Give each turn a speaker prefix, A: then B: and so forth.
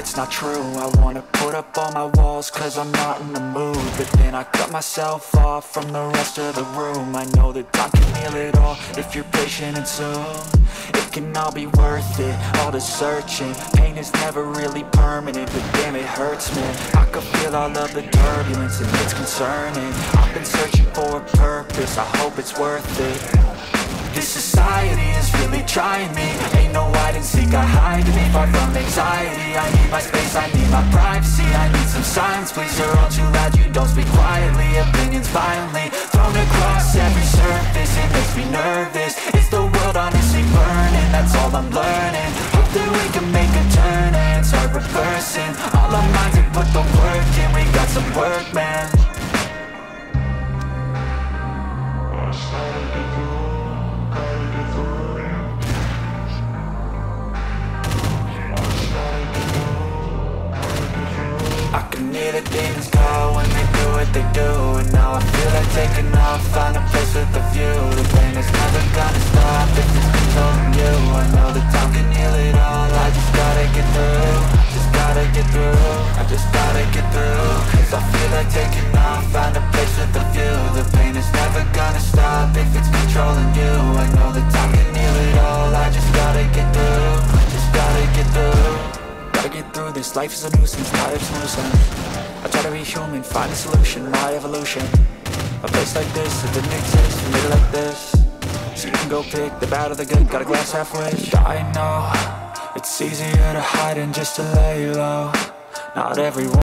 A: it's not true. I wanna put up all my walls cause I'm not in the mood, but then I cut myself off from the rest of the room. I know that time can heal it all if you're patient and soon it can all be worth it, all the searching. Pain is never really permanent, but damn it hurts, man. I can feel all of the turbulence and it's concerning. I've been searching for a purpose, I hope it's worth it. This society is really trying me. Ain't no hide and seek, I hide to be far from anxiety. I need my space, I need my privacy. I need some silence, please, you're all too loud. You don't speak quietly, opinions violently thrown across every surface. It makes me nervous, it's the world honestly burning. That's all I'm learning, hope that we can make a turn and start reversing all our minds and put the work in. We got some work, man. I can hear the demons call when they do what they do, and now I feel like taking off, find a place with a view. The pain is never gonna stop if it's controlling you. I know that time can heal it all, I just gotta get through. Just gotta get through, I just gotta get through. Cause I feel like taking off, find a place with a view. The pain is never gonna stop if it's controlling you. I know that time can heal it all, I just gotta get through. Just gotta get through. Gotta get through this, life is a nuisance, life's nuisance. I try to be human, find a solution, my evolution. A place like this, it didn't exist, we made it like this. So you can go pick the bad or the good, got a glass halfway. I know, it's easier to hide than just to lay low. Not everyone